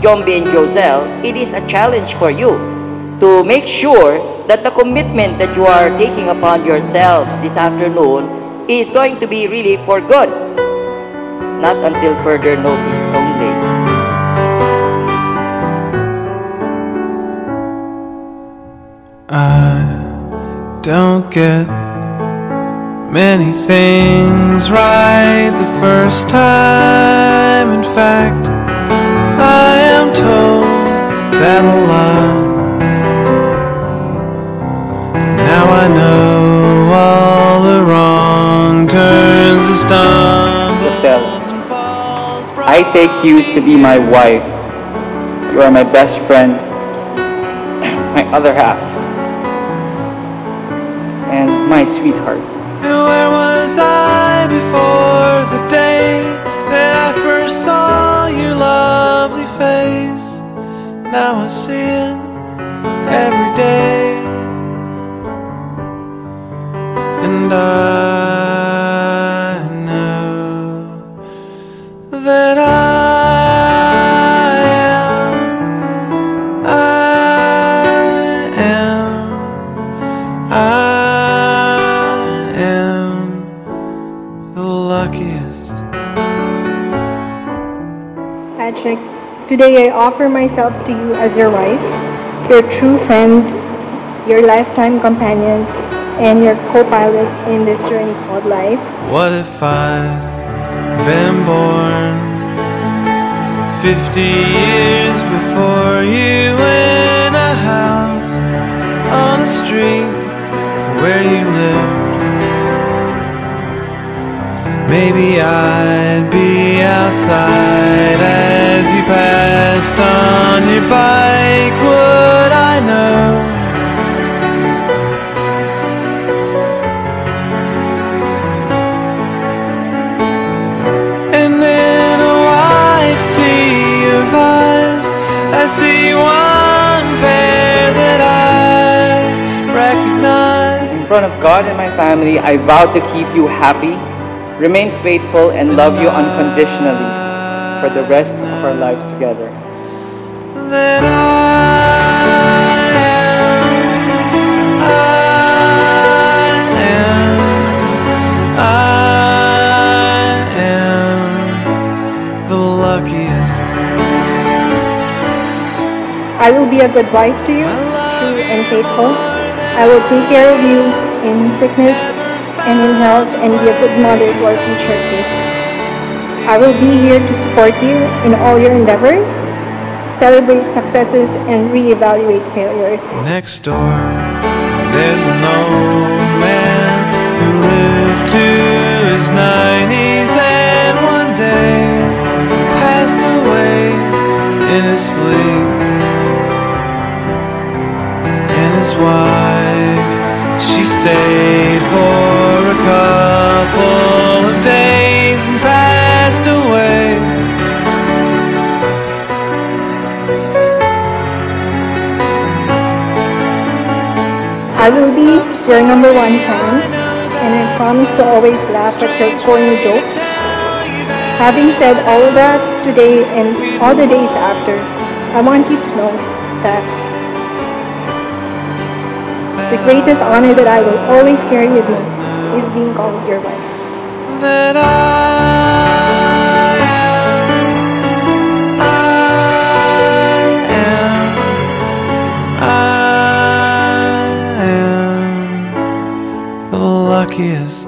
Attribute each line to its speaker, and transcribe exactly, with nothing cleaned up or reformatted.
Speaker 1: Jombi and Josel, it is a challenge for you to make sure that the commitment that you are taking upon yourselves this afternoon is going to be really for good, not until further notice only.
Speaker 2: I don't get many things right the first time. In fact, I am told that a lot. Now I know all the wrong turns, the stumbles
Speaker 3: Giselle,
Speaker 2: and falls.
Speaker 3: I take you to be my wife. You are my best friend, my other half, and my sweetheart.
Speaker 2: Where was I before the day that I first saw your lovely face? Now I see it every day, and I know that I am, I am, I am the luckiest.
Speaker 4: Patrick, today I offer myself to you as your wife, your true friend, your lifetime companion, and your co-pilot in this journey called life.
Speaker 2: What if I'd been born fifty years before you, in a house on a street where you lived? Maybe I'd be outside as you passed on your bike. Would I know? And in a wide sea of eyes, I see one pair that I recognize.
Speaker 3: In front of God and my family, I vow to keep you happy, remain faithful, and love you unconditionally for the rest of our lives together.
Speaker 2: That I am, I am, I am the luckiest.
Speaker 4: I will be a good wife to you, true and faithful. I will take care of you in sickness and in health, and be a good mother to our future kids. I will be here to support you in all your endeavors, celebrate successes, and reevaluate failures.
Speaker 2: Next door, there's an old man who lived to his nineties, and one day passed away in his sleep. And his wife, she stayed for a couple of days and passed away.
Speaker 4: I will be your number one fan, and I promise to always laugh at your corny jokes. Having said all of that today and all the days after, I want you to know that the greatest honor that I will always carry with me is being called your wife.
Speaker 2: That I am, I am, I am the luckiest.